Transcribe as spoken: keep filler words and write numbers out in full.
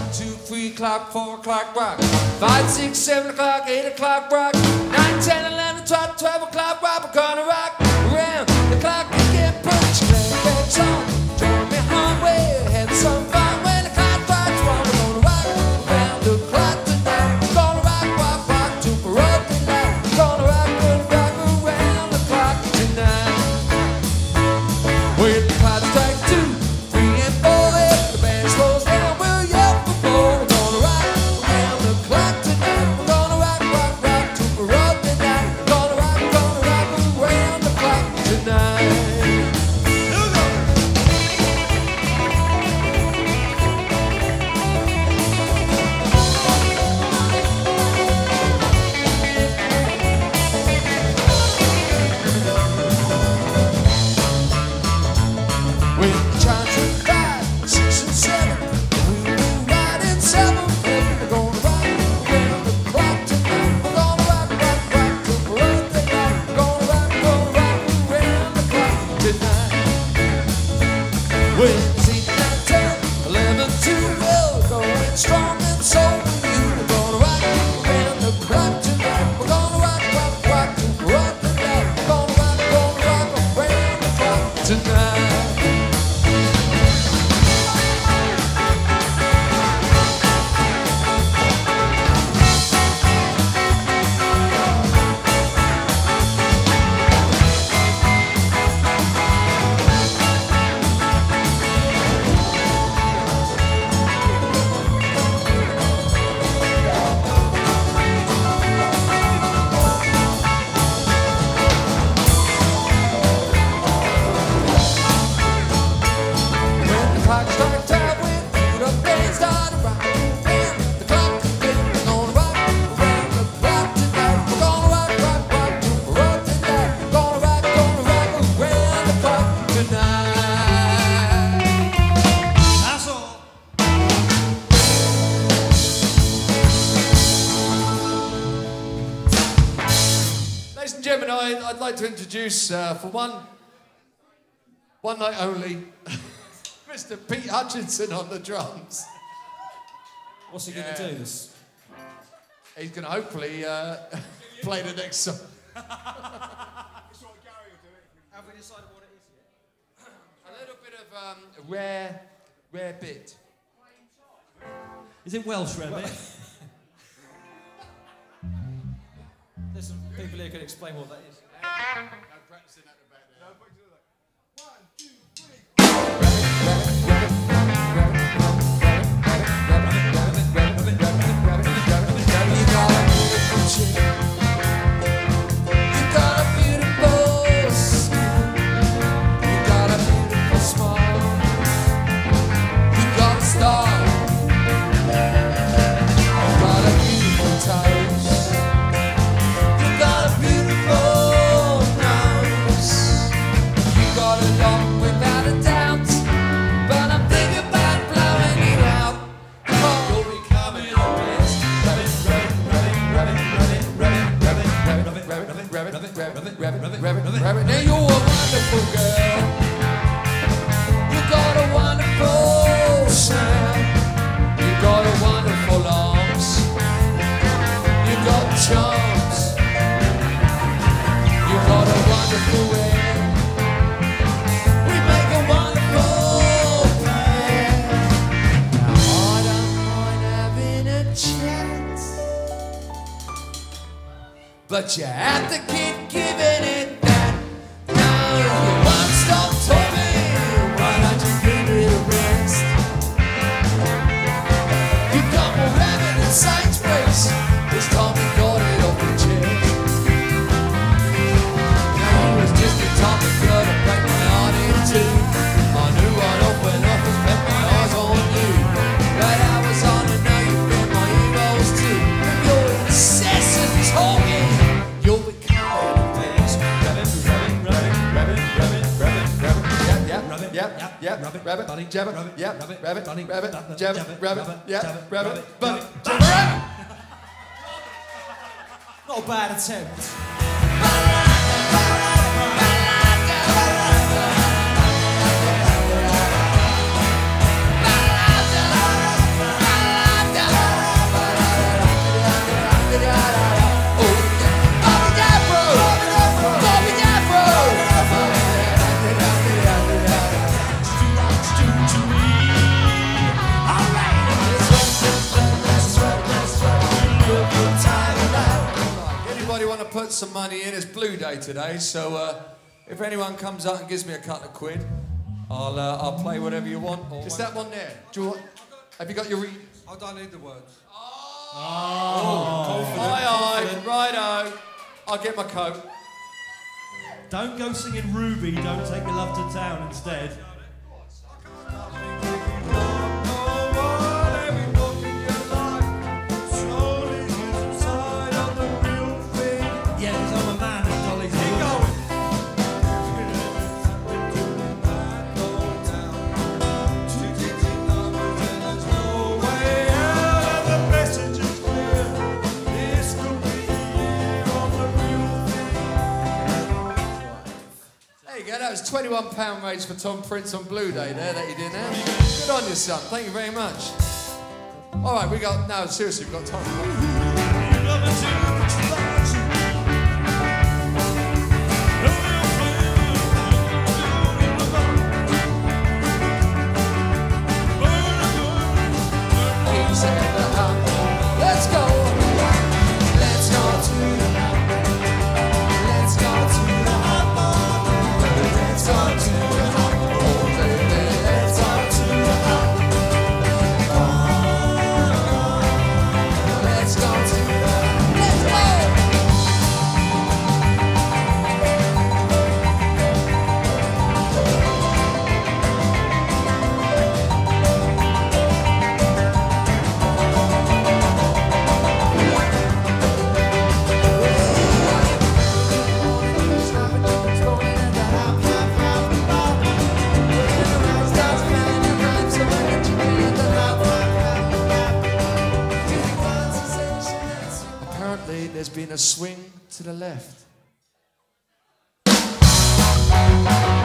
One, two, three o'clock, four o'clock, rock. Five, six, seven o'clock, eight o'clock, rock. Nine, ten, eleven, twelve, twelve o'clock, rock. We're gonna rock around the clock again. Put your grandparents on, join me home, we'll have some fun when the clock strikes one. We're gonna rock around the clock tonight. We're gonna rock, rock, rock to up tonight. We're gonna rock, rock, rock around the clock tonight. When the clock strikes two, three and four, if the band slows down, we'll yell for more. We're gonna rock around the clock tonight. We're gonna rock, rock, rock to up tonight. We're gonna rock, gonna rock around the clock tonight. When the chimes ring five, six and seven, we move right in seven. We're gonna rock around the clock tonight. We're gonna rock, rock, rock till we're up tonight. We're gonna rock, gonna rock around the clock tonight. When it's eight, nine, ten, eleven, twelve, going strong and so will you. We're gonna rock around the clock tonight. We're gonna rock, rock, rock till we're up tonight. We're gonna rock, gonna rock around the clock tonight. Ladies and gentlemen, I, I'd like to introduce, uh, for one, one night only, Mister Pete Hutchinson on the drums. What's he Yeah. going to do? This? He's going to hopefully uh, play the next song. Have we decided what it is yet? A little bit of um, a rare, rare bit. Is it Welsh, Remy? There's some people here who can explain what that is. No practicing at the back there. No practicing at the back. One, two, three. You got a beautiful chick. You got a beautiful skin. You got a beautiful smile. You got a star. You got a beautiful touch. You got a beautiful nose. You got a lot without a doubt. But I'm thinking about blowing you out. Oh, you'll be coming on this. Rabbit, rabbit, rabbit, rabbit, rabbit, rabbit, rabbit, rabbit, rabbit, rabbit, rabbit, rabbit, rabbit, rabbit, rabbit. Now you're a wonderful girl. You got a wonderful sound. You got a wonderful arms. You got charms. You got a wonderful way. We make a wonderful pair. Now I don't mind having a chat, but you have to keep giving it that. Now if you won't stop talking, why don't you give it a rest? You got more rabbit than Saints Grace. This time we got it off the chest. Now it was just a time to go to break my heart in two. I knew I'd open up and spend my eyes on you. But I was on to know you been my heroes too. With your incessant talking, you'll be coming to this. Rabbit, rabbit, rabbit, rabbit, rabbit, rabbit, rabbit. Yep, yep, yep, yep, rabbit, rabbit, bunny, jabber, yep, rabbit, rabbit, bunny, rabbit, jabber, rabbit, yep, rabbit, bunny, jabber, rabbit. Not a bad attempt. Ba-la-da-ba-la-da-ba-la-da. to put some money in. It's Blue Day today, so uh, if anyone comes up and gives me a couple of quid, I'll uh, I'll play whatever you want. Is that one there? Do you want, have you got your read? I don't need the words. Oh, oh. Aye, aye, righto. I'll get my coat. Don't go singing Ruby, Don't Take Your Love to Town instead. That was twenty-one pound raised for Tom Prince on Blue Day there that you did now. Good on you, son. Thank you very much. All right, we got, no, seriously, we've got time. Let's go. Let's go to the Let's go to the Let's go to the hot baby. Let's go to the hot Let's go to the Let's go. There's been a swing to the left.